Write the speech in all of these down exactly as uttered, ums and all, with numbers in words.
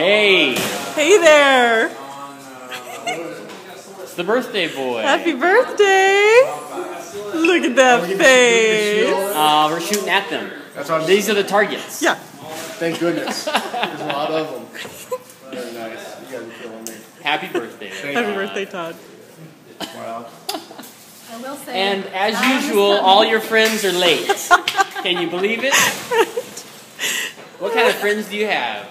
Hey! Hey there! It's the birthday boy. Happy birthday! Look at that face! Uh, we're shooting at them. That's what I'm These are the targets. Yeah. Thank goodness. There's a lot of them. Very nice. You guys are killing me. Happy birthday. Happy birthday, Todd. Wow. I will say, And as usual, all your friends are late. Can you believe it? What kind of friends do you have?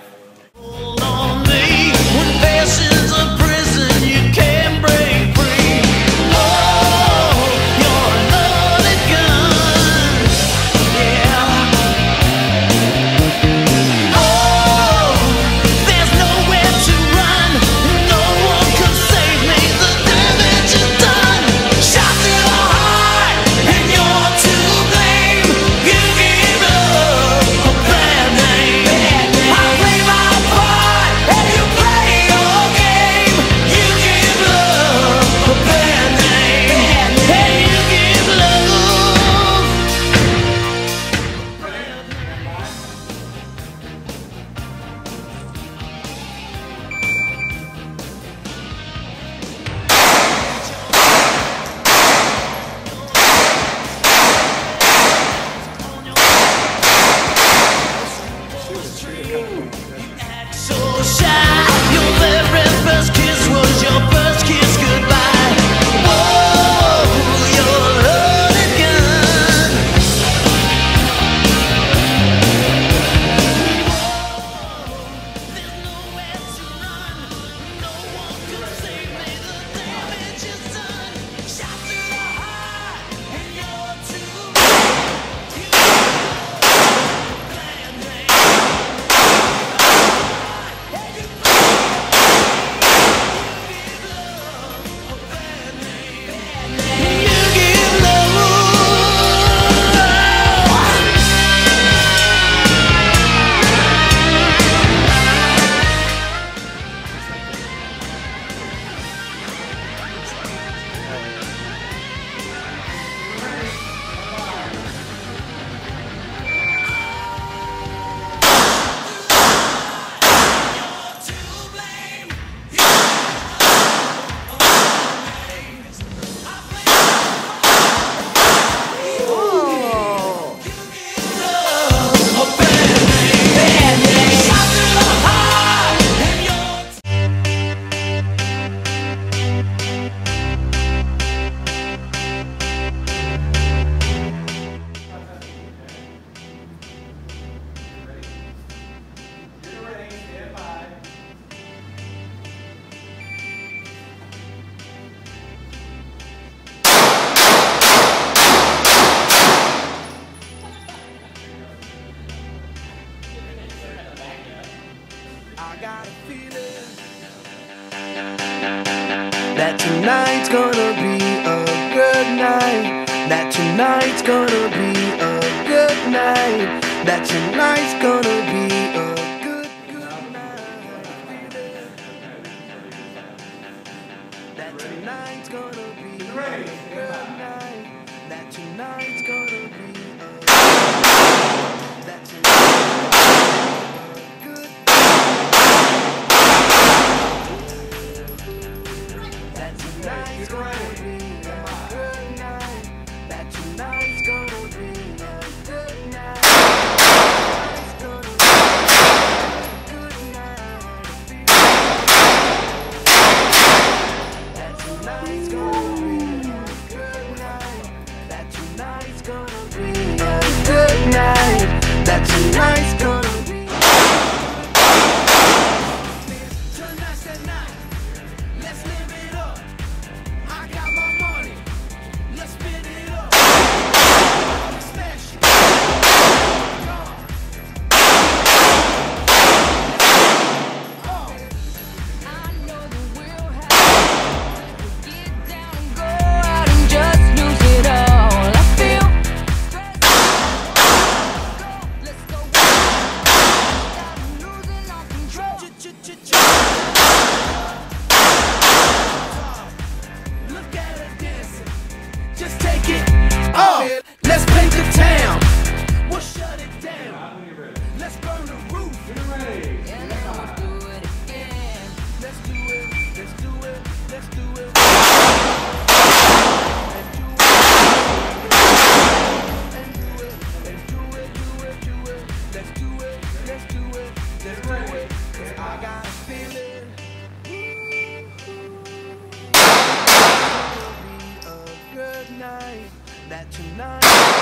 I got a feeling that tonight's gonna be a good night. That tonight's gonna be a good night. That tonight's gonna be a good, good night. That tonight's gonna be a good night. That tonight's gonna be a that tonight's gonna be a good night. That tonight's gonna be a good night. Tonight's gonna be a good night. That tonight's gonna be a good night. That tonight's gonna be a good night. That tonight's gonna be. Tonight's the night. Let's live it up. I got my that tonight,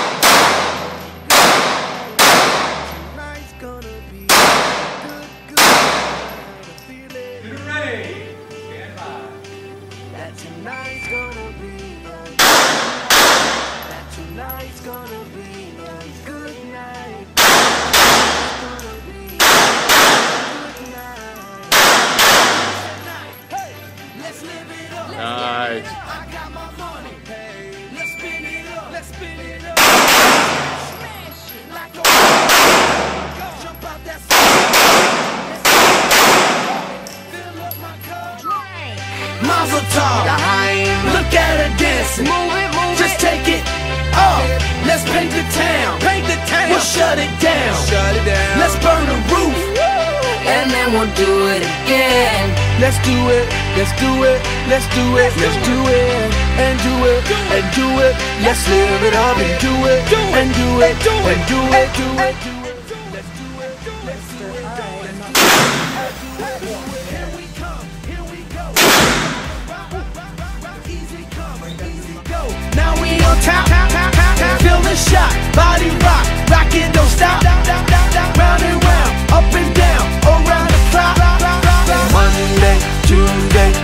tonight's gonna be good, good night. I feel it. Get ready. Stand by. That tonight's gonna be a good night. That tonight's gonna be a good night. It's gonna be a good night. Hey, let's live it up. Nice. I got my money. Hey, let's spin it up. Let's spin it up. Smash it like a rock. Jump out that seat. Fill up my cup. Mazel tov. Look at her dancing. Move it, move Just take it up. Let's paint the town. Paint the town. We'll shut it down. Shut it down. Let's burn the roof. And then we'll do it again. Let's do it. Let's do it. Let's do it. Let's do it. And do it. And do it. Let's live it up and do it. And do it. And do it. Do it. Do it. Let's do it. Let's do it. Here we come. Here we go. Easy come. Easy go. Now we on top. Feel the shot. Body rock. Rockin', don't stop. Round and round. Up and down. Around the clock. Monday, Tuesday,